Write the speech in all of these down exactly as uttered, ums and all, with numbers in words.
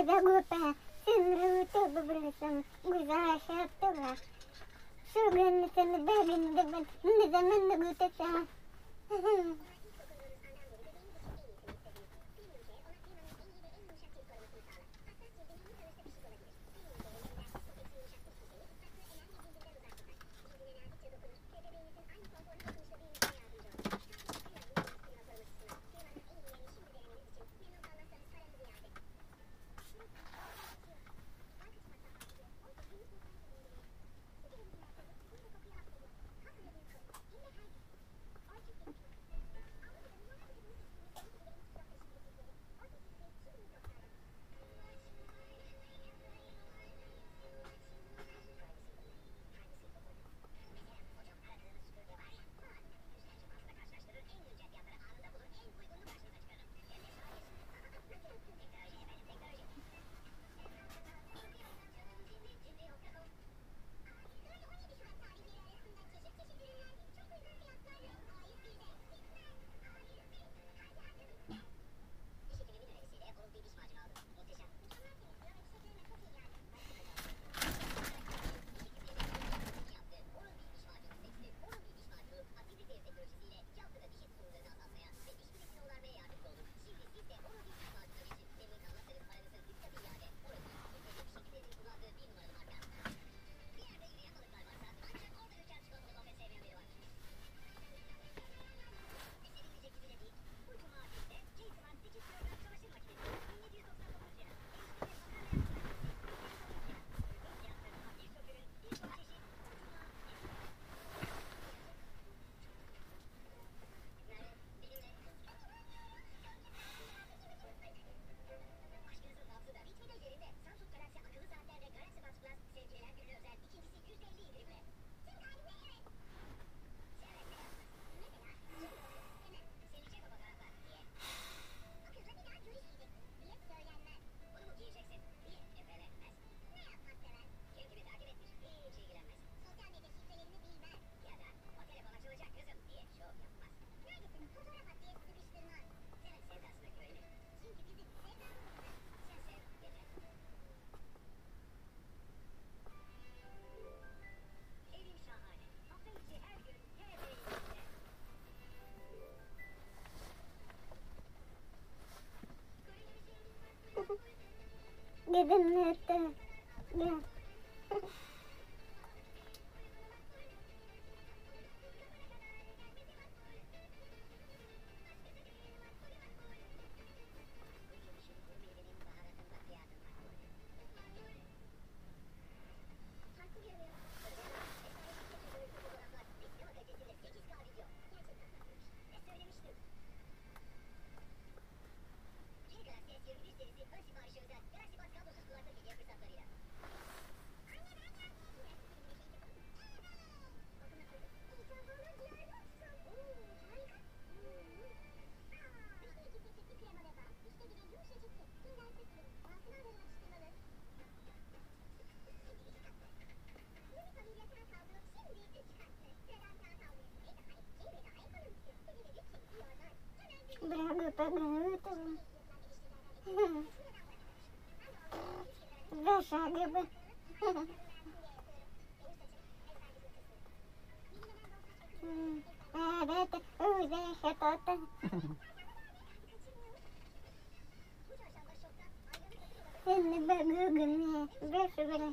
Когда глупая, сын рвуту бросом, гуза шаптуга. Шуган сын бегин дебен, не zaman гутеца. Dedim nerede? Ya. Braga pagando. Zasaga ba? Ah, data. Oh, data tata. Seni bagugum ya. Bersu bara.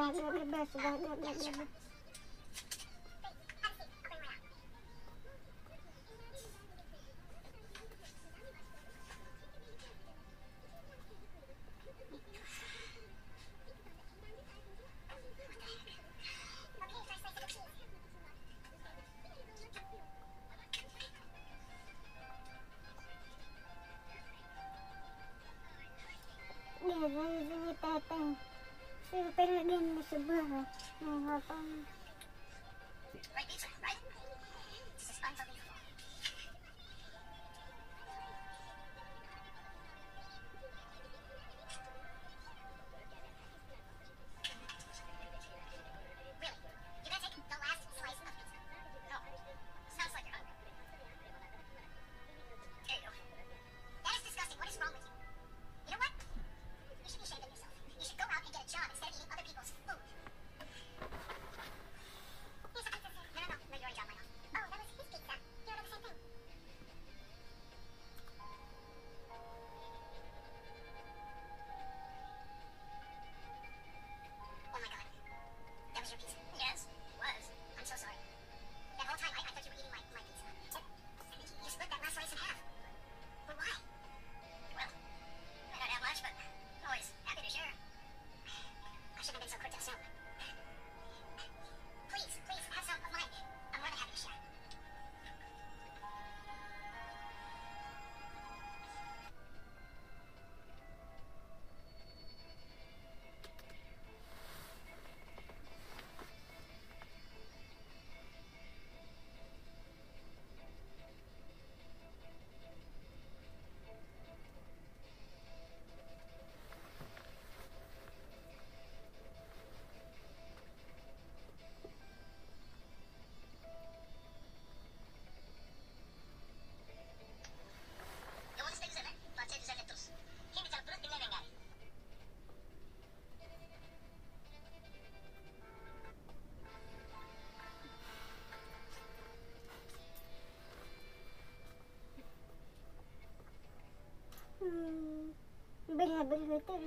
Свага, гриба, свага, гриба. Я занята там. Супер легенда Субара. Ну, а там... Right pizza, right? This is unbelievable. Really? You gonna take the last slice of pizza? No. Sounds like you're hungry. Here you go. That is disgusting. What is wrong with you? You know what? You should be ashamed of yourself. You should go out and get a job instead of eating other people's food. Here's a pizza, sir. No, no, no. No, you already got mine off. Oh, that was his pizza. You ordered the same thing. Oh my god. That was your pizza? Yes, it was. I'm so sorry. That whole time I, I thought you were eating my, my pizza. You, you split that last slice in half. But why? Well, I don't have much, but always happy to share. I shouldn't have been so quick to assume. Please, please, have some of mine. I'm more than happy to share. Yung mga steaks na, pancit sa lettuce. Hindi ka pulot din na Hmm. Bela-bela tu.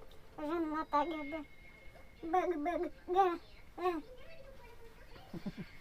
Rana tak ada. Bag-bag. Gak. Eh.